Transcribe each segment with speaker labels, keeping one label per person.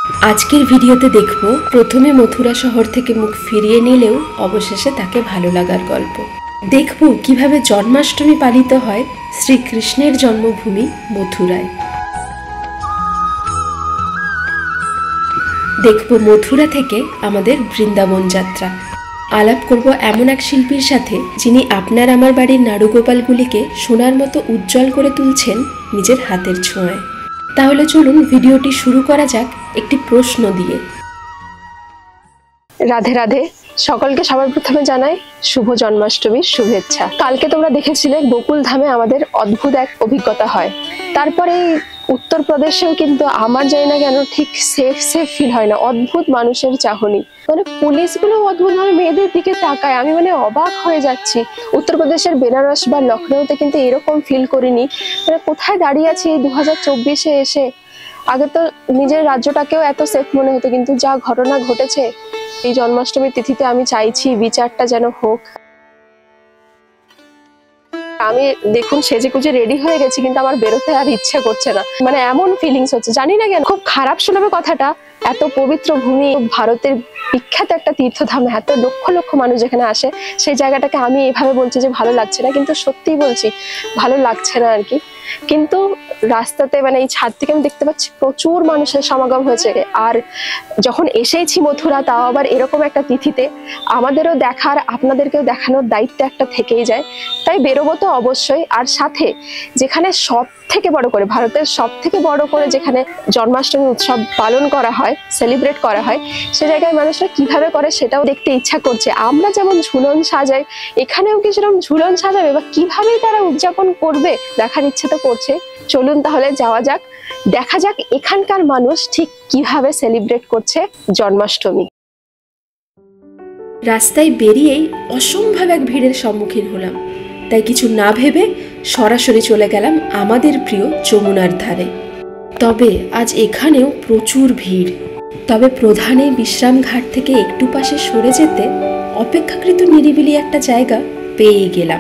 Speaker 1: আজকের ভিডিওতে দেখব প্রথমে মথুরা শহর থেকে মুখ ফিরিয়ে নিলেও অবশেষে তাকে ভালো লাগার গল্প। দেখব কিভাবে জন্মাষ্টমী পালিত হয় শ্রীকৃষ্ণের জন্মভূমি মথুরায়। দেখব মথুরা থেকে আমাদের বৃন্দাবন যাত্রা। আলাপ করব এমন এক শিল্পীর সাথে যিনি আপনার আমার বাড়ির নাড়ুগোপালগুলিকে সোনার মতো উজ্জ্বল করে তুলছেন নিজের হাতের ছোঁয়ায়। তাহলে চলুন ভিডিওটি শুরু করা যাক একটি প্রশ্ন দিয়ে।
Speaker 2: রাধে রাধে, সকলকে সবার প্রথমে জানাই শুভ জন্মাষ্টমীর শুভেচ্ছা। কালকে তোমরা দেখেছিলে গোকুল ধামে আমাদের অদ্ভুত এক অভিজ্ঞতা হয়। তারপরে উত্তরপ্রদেশেও কিন্তু আমার জানি না কেন ঠিক সেফ ফিল হয় না। অদ্ভুত মানুষের চাহনি, মানে পুলিশগুলো অদ্ভুত ভাবে মেয়েদের দিকে তাকায়। আমি অবাক হয়ে যাচ্ছি। উত্তরপ্রদেশের বেনারস বা লখনৌতে কিন্তু এরকম ফিল করিনি। কোথায় দাঁড়িয়ে আছি এই 2024-এ এসে। আগে তো নিজের রাজ্যটাকেও এত সেফ মনে হতো, কিন্তু যা ঘটনা ঘটেছে এই জন্মাষ্টমীর তিথিতে আমি চাইছি বিচারটা যেন হোক। আমি দেখুন সেজে কুজে রেডি হয়ে গেছি, কিন্তু আমার বেরোতে আর ইচ্ছে করছে না। এমন ফিলিংস হচ্ছে, জানি না কেন। খুব খারাপ শোনাবে কথাটা, এত পবিত্র ভূমি, ভারতের বিখ্যাত একটা তীর্থধাম, এত লক্ষ লক্ষ মানুষ যেখানে আসে, সেই জায়গাটাকে আমি এভাবে বলছি যে ভালো লাগছে না, কিন্তু সত্যিই বলছি ভালো লাগছে না আর কি। কিন্তু রাস্তাতে এই ছাদ থেকে আমি দেখতে পাচ্ছি প্রচুর মানুষের সমাগম হয়েছে। আর যখন এসেছি মথুরা, তাও আবার এরকম একটা তিথিতে, আমাদেরও দেখার আপনাদেরকেও দেখানোর দায়িত্ব একটা থেকেই যায়। তাই বেরোবো তো অবশ্যই। আর সাথে যেখানে সব থেকে বড় করে, ভারতের সব থেকে বড় করে যেখানে জন্মাষ্টমী উৎসব পালন করা হয়, সেলিব্রেট করা হয়, সে জায়গায় মানুষরা কিভাবে করে সেটাও দেখতে ইচ্ছা করছে। আমরা যেমন ঝুলন সাজাই, এখানেও কি সেরকম ঝুলন সাজাবে বা কিভাবে তারা উদযাপন করবে দেখার ইচ্ছে তো করছে। চলুন তাহলে যাওয়া যাক, দেখা যাক এখানকার মানুষ ঠিক কিভাবে সেলিব্রেট করছে জন্মাষ্টমী।
Speaker 1: রাস্তায় বেরিয়েই অসম্ভব এক ভিড়ের সম্মুখীন হলাম। তাই কিছু না ভেবে সরাসরি চলে গেলাম আমাদের প্রিয় যমুনার ধারে। তবে আজ এখানেও প্রচুর ভিড়। তবে প্রধান এই বিশ্রাম ঘাট থেকে একটু পাশে সরে যেতে অপেক্ষাকৃত নিরিবিলি একটা জায়গা পেয়ে গেলাম।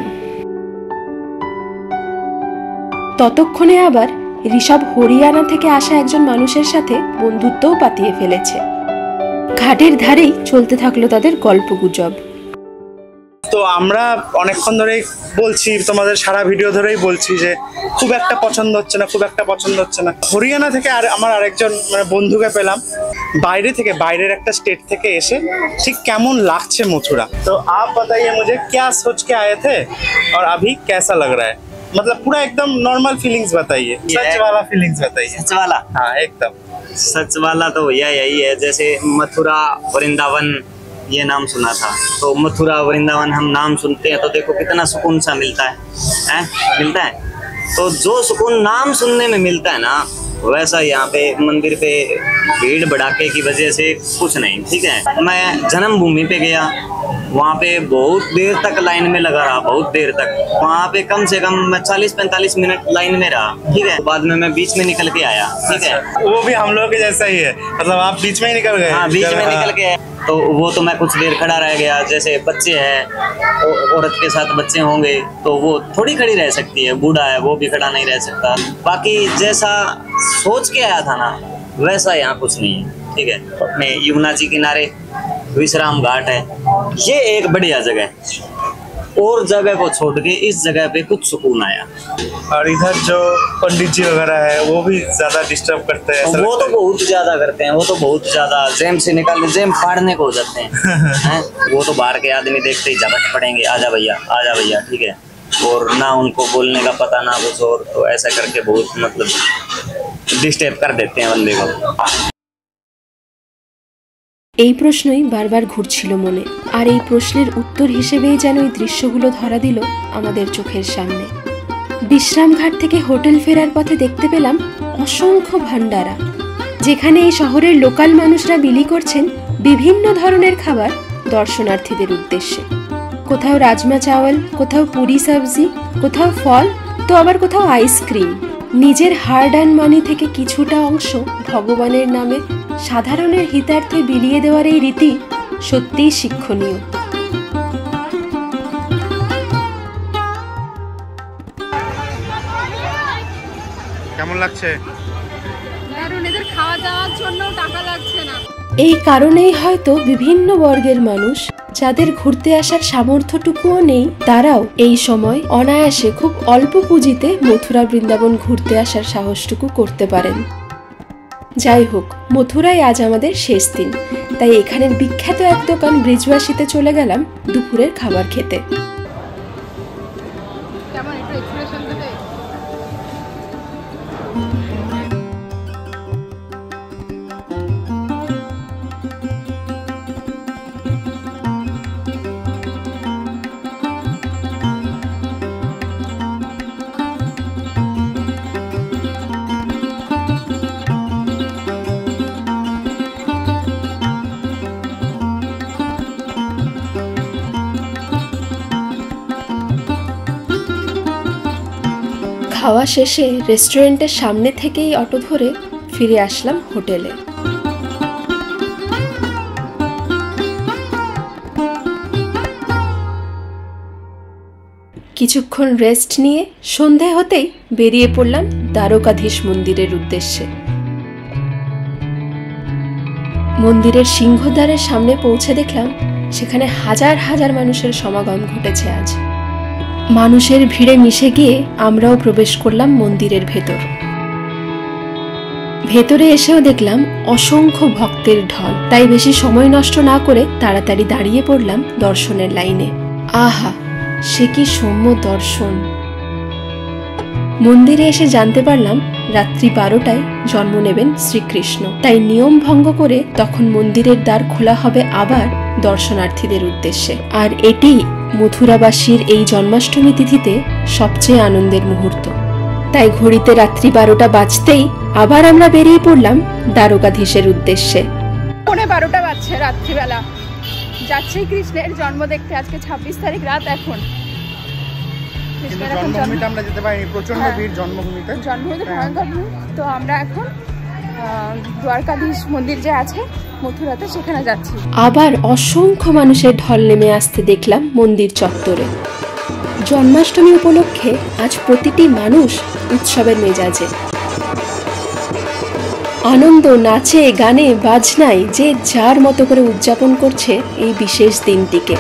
Speaker 1: ততক্ষণে আবার ঋষভ হরিয়ানা থেকে আসা একজন মানুষের সাথে বন্ধুত্বও পাতিয়ে ফেলেছে। ঘাটের ধারেই চলতে থাকলো তাদের গল্পগুজব।
Speaker 3: তো আমরা অনেকক্ষণ ধরেই বলছি, তোমাদের সারা ভিডিও ধরেই বলছি যে খুব একটা পছন্দ হচ্ছে না। হরিয়ানা থেকে আর আমার আরেকজন বন্ধুকে পেলাম, বাইরের একটা স্টেট থেকে এসে ঠিক কেমন লাগছে মথুরা। তো आप बताइए मुझे क्या सोच के आए थे और अभी कैसा लग रहा है? मतलब पूरा एकदम नॉर्मल फीलिंग्स बताइए, सच वाला फीलिंग्स बताइए।
Speaker 4: सच वाला?
Speaker 3: हाँ एकदम
Speaker 4: सच वाला तो भैया यही है, जैसे मथुरा वृंदावन ये नाम सुना था, तो मथुरा वृंदावन हम नाम सुनते हैं तो देखो कितना सुकून सा मिलता है, मिलता है। तो जो सुकून नाम सुनने में मिलता है ना, वैसा यहाँ पे मंदिर पे भीड़ भड़ाके की वजह से कुछ नहीं। ठीक है, मैं जन्मभूमि पे गया, वहाँ पे बहुत देर तक लाइन में लगा रहा, बहुत देर तक। वहाँ पे कम से कम मैं 40-45 मिनट लाइन में रहा। ठीक है, बाद में मैं बीच में निकल के आया। ठीक है,
Speaker 3: वो भी हम लोग के जैसा ही है, मतलब आप बीच में ही निकल गए।
Speaker 4: हाँ, बीच में निकल के, तो वो तो मैं कुछ देर खड़ा रह गया। जैसे बच्चे हैं, औरत के साथ बच्चे होंगे तो वो थोड़ी खड़ी रह सकती है, बूढ़ा है वो भी खड़ा नहीं रह सकता। बाकी जैसा सोच के आया था ना, वैसा यहाँ कुछ नहीं है। ठीक है, अपने यमुना जी किनारे विश्राम घाट है, ये एक बढ़िया जगह है। और जगह को छोड़ के इस जगह पे कुछ सुकून आया।
Speaker 3: और इधर जो पंडित जी वगैरह है वो भी ज्यादा डिस्टर्ब करते हैं।
Speaker 4: वो तो बहुत ज्यादा करते हैं, वो तो बहुत ज्यादा जेम से निकालने, जेम फाड़ने को हो जाते हैं। हैं? वो तो बाहर के आदमी देखते ही झपट पड़ेंगे, आजा भैया आजा भैया। ठीक है, और ना उनको बोलने का पता ना कुछ, और तो ऐसा करके बहुत मतलब डिस्टर्ब कर देते हैं बंदे को।
Speaker 1: এই প্রশ্নই বারবার ঘুরছিল মনে, আর এই প্রশ্নের উত্তর হিসেবেই যেন এই দৃশ্যগুলো ধরা দিল আমাদের চোখের সামনে। বিশ্রামঘাট থেকে হোটেল ফেরার পথে দেখতে পেলাম অসংখ্য ভান্ডারা, যেখানে এই শহরের লোকাল মানুষরা বিলি করছেন বিভিন্ন ধরনের খাবার দর্শনার্থীদের উদ্দেশ্যে। কোথাও রাজমা চাওয়াল, কোথাও পুরি সবজি, কোথাও ফল, তো আবার কোথাও আইসক্রিম। নিজের হার্ড অ্যান্ড মানি থেকে কিছুটা অংশ ভগবানের নামে সাধারণের হিতার্থে বিলিয়ে দেওয়ার এই রীতি সত্যিই শিক্ষণীয়।
Speaker 3: কেমন লাগছে?
Speaker 2: দারুণ, এদের
Speaker 5: খাওয়া দাওয়ার জন্য টাকা লাগছে না।
Speaker 1: এই কারণেই হয়তো বিভিন্ন বর্গের মানুষ যাদের ঘুরতে আসার সামর্থ্যটুকুও নেই, তারাও এই সময় অনায়াসে খুব অল্প পুঁজিতে মথুরা বৃন্দাবন ঘুরতে আসার সাহসটুকু করতে পারেন। যাই হোক, মথুরায় আজ আমাদের শেষ দিন, তাই এখানের বিখ্যাত এক দোকান ব্রিজওয়াসিতে চলে গেলাম দুপুরের খাবার খেতে।
Speaker 5: কেমন একটু এক্সপ্রেশন দেবে?
Speaker 1: খাওয়া শেষে রেস্টুরেন্টের সামনে থেকেই অটো ধরে ফিরে আসলাম হোটেলে। কিছুক্ষণ রেস্ট নিয়ে সন্ধে হতেই বেরিয়ে পড়লাম দ্বারকাধীশ মন্দিরের উদ্দেশ্যে। মন্দিরের সিংহদ্বারের সামনে পৌঁছে দেখলাম সেখানে হাজার হাজার মানুষের সমাগম ঘটেছে আজ। মানুষের ভিড়ে মিশে গিয়ে আমরাও প্রবেশ করলাম মন্দিরের ভেতর। ভেতরে এসেও দেখলাম অসংখ্য ভক্তের ঢল, তাই বেশি সময় নষ্ট না করে তাড়াতাড়ি দাঁড়িয়ে পড়লাম দর্শনের লাইনে। আহা, সে কি সৌম্য দর্শন! মন্দিরে এসে জানতে পারলাম রাত্রি 12টায় জন্ম নেবেন শ্রীকৃষ্ণ, তাই নিয়ম ভঙ্গ করে তখন মন্দিরের দ্বার খোলা হবে আবার দর্শনার্থীদের উদ্দেশ্যে। আর এটি মথুরাবাসীর এই জন্মাষ্টমী তিথিতে সবচেয়ে আনন্দের মুহূর্ত। তাই ঘড়িতে রাত্রি 12টা বাজতেই আবার আমরা বেরিয়ে পড়লাম দ্বারকাধীশের উদ্দেশ্যে।
Speaker 5: 12টা বাজছে রাত্রিবেলা, যাচ্ছি কৃষ্ণের জন্ম দেখতে। আজকে 26 তারিখ রাত। এখন
Speaker 3: জন্মভূমিতে আমরা যেতে পারি, প্রচন্ড ভিড় জন্মভূমিতে
Speaker 5: ভয়ঙ্কর ভিড়। তো আমরা এখন দ্বারকাধীশ মন্দির যে আছে মথুরাতে, সেখানে যাচ্ছি।
Speaker 1: আবার অসংখ্য মানুষের ঢল নেমে আসতে দেখলাম মন্দির চত্বরে। জন্মাষ্টমী উপলক্ষে আজ প্রতিটি মানুষ উৎসবের মেজাজে। আনন্দ, নাচে, গানে, বাজনায় যে যার মতো করে উদযাপন করছে এই বিশেষ দিনটিকে।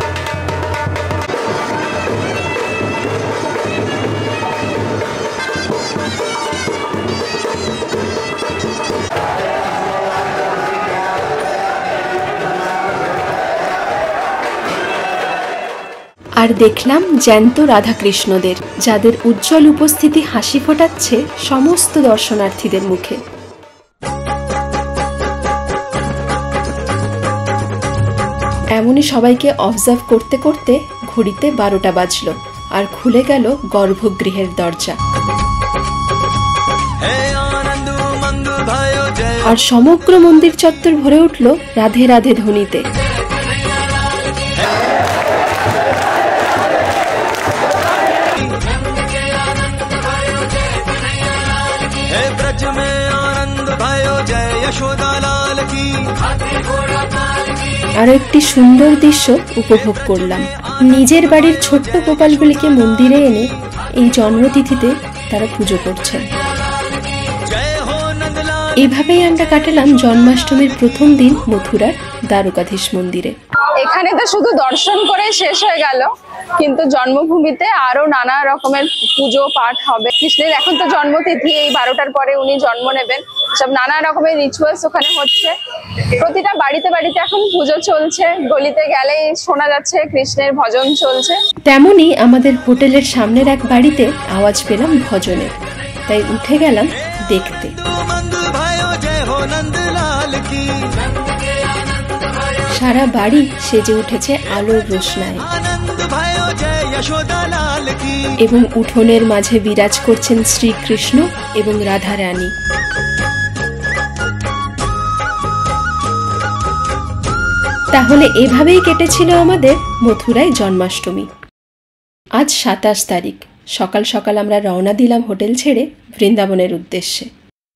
Speaker 1: আর দেখলাম জ্যান্ত রাধাকৃষ্ণদের, যাদের উজ্জ্বল উপস্থিতি হাসি ফোটাচ্ছে সমস্ত দর্শনার্থীদের মুখে। এমনই সবাইকে অবজার্ভ করতে করতে ঘড়িতে 12টা বাজলো আর খুলে গেল গর্ভগৃহের দরজা। আর সমগ্র মন্দির চত্বর ভরে উঠল রাধে রাধে ধ্বনিতে। আরো একটি সুন্দর দৃশ্য উপভোগ করলাম। নিজের বাড়ির ছোট্ট গোপালগুলিকে মন্দিরে এনে এই জন্মতিথিতে তারা পুজো করছেন। এভাবেই আমরা কাটালাম জন্মাষ্টমীর প্রথম দিন মথুরার দ্বারকাধীশ মন্দিরে।
Speaker 2: এখানে তো শুধু দর্শন করে শেষ হয়ে গেল, কিন্তু জন্মভূমিতে আরো নানা রকমের পুজো পাঠ হবে। কৃষ্ণের এখন তো জন্মতিথি, এই 12টার পরে উনি জন্ম নেবেন, সব নানা রকমের রিচুয়ালস ওখানে হচ্ছে। প্রতিটা বাড়িতে বাড়িতে এখন পুজো চলছে, গলিতে গেলেই শোনা যাচ্ছে কৃষ্ণের ভজন চলছে।
Speaker 1: তেমনি আমাদের হোটেলের সামনের এক বাড়িতে আওয়াজ পেলাম ভজনের, তাই উঠে গেলাম দেখতে। সারা বাড়ি সেজে উঠেছে আলোর রোশনায় এবং উঠোনের মাঝে বিরাজ করছেন শ্রীকৃষ্ণ এবং রাধা রানী। তাহলে এভাবেই কেটেছিল আমাদের মথুরায় জন্মাষ্টমী। আজ 27 তারিখ, সকাল সকাল আমরা রওনা দিলাম হোটেল ছেড়ে বৃন্দাবনের উদ্দেশ্যে।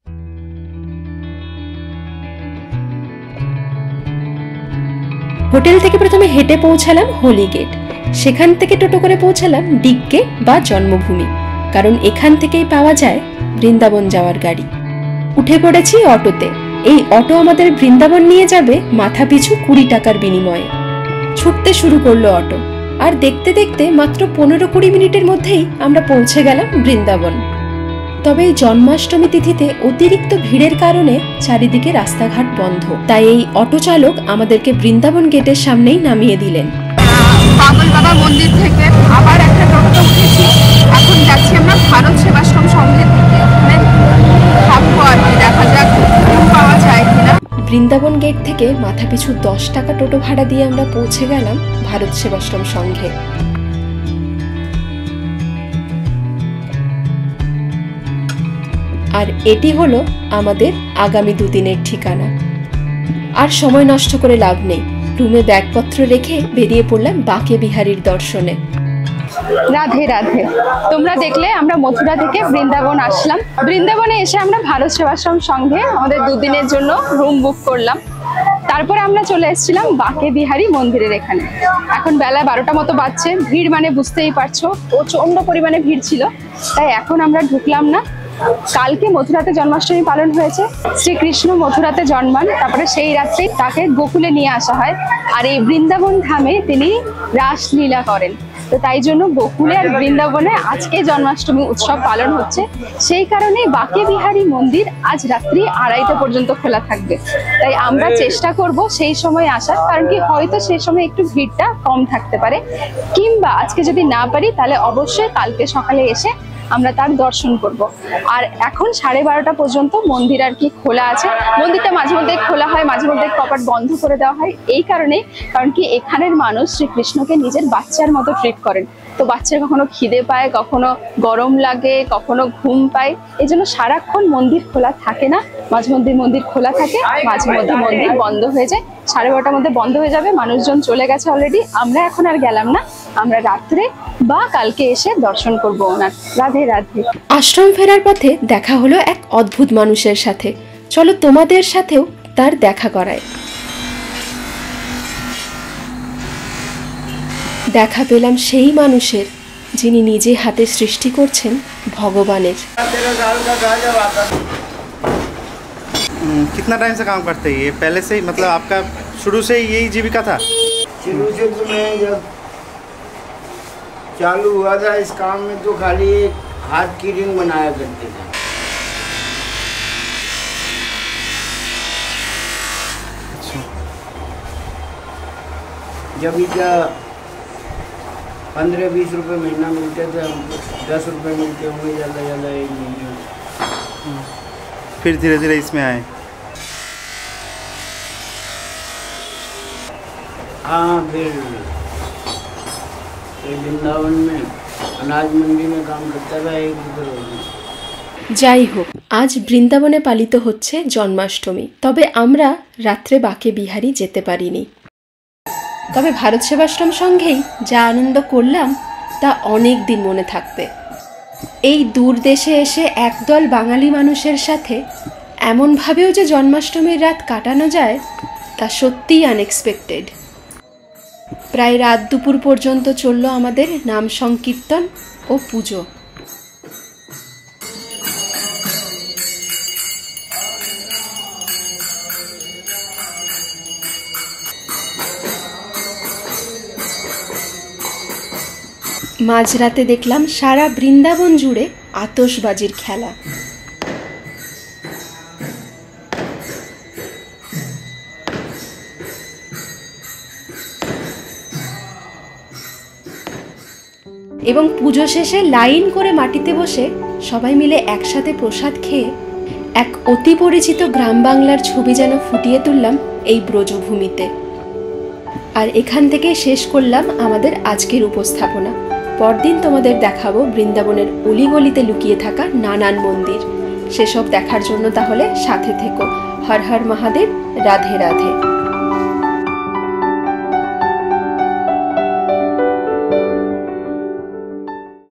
Speaker 1: হোটেল থেকে প্রথমে হেঁটে পৌঁছালাম হোলি গেট, সেখান থেকে টোটো করে পৌঁছালাম ডিগ গেট বা জন্মভূমি, কারণ এখান থেকেই পাওয়া যায় বৃন্দাবন যাওয়ার গাড়ি। উঠে পড়েছি অটোতে। এই অটো আমাদের বৃন্দাবন নিয়ে যাবে মাথা পিছু 20 টাকার বিনিময়ে। ছুটতে শুরু করলো অটো, আর দেখতে দেখতে মাত্র 15-20 মিনিটের মধ্যেই আমরা পৌঁছে গেলাম বৃন্দাবন। তবে এই জন্মাষ্টমী তিথিতে অতিরিক্ত ভিড়ের কারণে চারিদিকে রাস্তাঘাট বন্ধ, তাই এই অটো চালক আমাদেরকে বৃন্দাবন গেটের সামনেই নামিয়ে দিলেন।
Speaker 5: পাগল বাবা মন্দির থেকে আবার একটা টোটো উঠেছি। এখন যাচ্ছি আমরা ভারত সেবাশ্রম সংঘের দিকে। ভাববো আর কি, দেখা যাক পাওয়া যায় কিনা।
Speaker 1: বৃন্দাবন গেট থেকে মাথাপিছু 10 টাকা টোটো ভাড়া দিয়ে আমরা পৌঁছে গেলাম ভারত সেবাশ্রম সংঘে। আর এটি হলো আমাদের আগামী 2 দিনের ঠিকানা। আর সময় নষ্ট করে লাভ নেই, রুমে ব্যাগপত্র রেখে বেরিয়ে পড়লাম বাঁকে বিহারীর দর্শনে।
Speaker 5: রাধে রাধে। তোমরা দেখলে আমরা মথুরা থেকে বৃন্দাবন আসলাম। বৃন্দাবনে এসে আমরা ভারত সেবাশ্রম সংঘে আমাদের 2 দিনের জন্য রুম বুক করলাম। তারপরে আমরা চলে এসেছিলাম বাঁকে বিহারী মন্দিরের এখানে। এখন বেলা 12টা মতো বাজছে। ভিড় মানে বুঝতেই পারছো, প্রচন্ড পরিমাণে ভিড় ছিল, তাই এখন আমরা ঢুকলাম না। কালকে মথুরাতে জন্মাষ্টমী পালন হয়েছে। শ্রীকৃষ্ণ মথুরাতে জন্মান, তারপরে সেই রাত্রে তাকে গোকুলে নিয়ে আসা হয়, আর এই বৃন্দাবন ধামে তিনি রাসলীলা করেন। তো তাই জন্য গোকুলে আর বৃন্দাবনে আজকে জন্মাষ্টমী উৎসব পালন হচ্ছে। সেই কারণে বাঁকে বিহারী মন্দির আজ রাত্রি 2:30 পর্যন্ত খোলা থাকবে। তাই আমরা চেষ্টা করব সেই সময় আসার, কারণ কি হয়তো সেই সময় একটু ভিড়টা কম থাকতে পারে, কিংবা আজকে যদি না পারি তাহলে অবশ্যই কালকে সকালে এসে আমরা তার দর্শন করব। আর এখন 12:30 পর্যন্ত মন্দির আর কি খোলা আছে। মন্দিরটা মাঝে মধ্যে খোলা হয়, মাঝে মধ্যে কপাট বন্ধ করে দেওয়া হয়, এই কারণেই, কারণ কি এখানের মানুষ শ্রীকৃষ্ণকে নিজের বাচ্চার মতো ট্রিট করেন। তো বাচ্চার কখনো খিদে পায়, কখনো গরম লাগে, কখনো ঘুম পায়, এই জন্য সারাক্ষণ মন্দির খোলা থাকে না। মাঝে মধ্যে মন্দির খোলা থাকে, মাঝে মধ্যে মন্দির বন্ধ হয়ে যায়। 12:30 মধ্যে বন্ধ হয়ে যাবে, মানুষজন চলে গেছে অলরেডি। আমরা এখন আর গেলাম না, আমরা রাত্রে বা কালকে এসে দর্শন করবো ওনার। রাধে রাধে।
Speaker 1: আশ্রম ফেরার পথে দেখা হলো এক অদ্ভুত মানুষের সাথে। চলো তোমাদের সাথেও তার দেখা করায়। দেখা পেলাম সেই মানুষের যিনি নিজে হাতে সৃষ্টি করছেন ভগবানের।
Speaker 3: कितना टाइम से काम करते हैं? ये पहले से ही, मतलब आपका शुरू से ही यही जीविका था?
Speaker 6: शुरू से तो मैं जब चालू हुआ था इस काम में तो खाली एक हाथ की रिंग बनाया करते थे।
Speaker 3: अच्छा।
Speaker 6: जब इधर 15-20 रुपए महीना मिलते थे, हमको 10 रुपए मिलते होंगे ज़्यादा ज़्यादा एक महीने।
Speaker 3: फिर धीरे धीरे इसमें आए।
Speaker 6: हाँ, फिर वृंदावन में अनाज मंडी में काम करता था, एक उधर हो गया।
Speaker 1: যাই হোক, আজ বৃন্দাবনে পালিত হচ্ছে জন্মাষ্টমী। তবে আমরা রাত্রে বাঁকে বিহারী যেতে পারিনি। তবে ভারত সেবাশ্রম সংঘেই যা আনন্দ করলাম তা অনেক দিন মনে থাকবে। এই দূর দেশে এসে একদল বাঙালি মানুষের সাথে এমনভাবেও যে জন্মাষ্টমীর রাত কাটানো যায় তা সত্যিই আনএক্সপেক্টেড। প্রায় রাত দুপুর পর্যন্ত চলল আমাদের নাম সংকীর্তন ও পুজো। মাঝরাতে দেখলাম সারা বৃন্দাবন জুড়ে আতশবাজির খেলা। এবং পুজো শেষে লাইন করে মাটিতে বসে সবাই মিলে একসাথে প্রসাদ খেয়ে এক অতি পরিচিত গ্রাম বাংলার ছবি যেন ফুটিয়ে তুললাম এই ব্রজভূমিতে। আর এখান থেকে শেষ করলাম আমাদের আজকের উপস্থাপনা। পরদিন তোমাদের দেখাবো বৃন্দাবনের অলিগলিতে লুকিয়ে থাকা নানান মন্দির। সেসব দেখার জন্য তাহলে সাথে থেকো। হর হর মহাদেব, রাধে রাধে।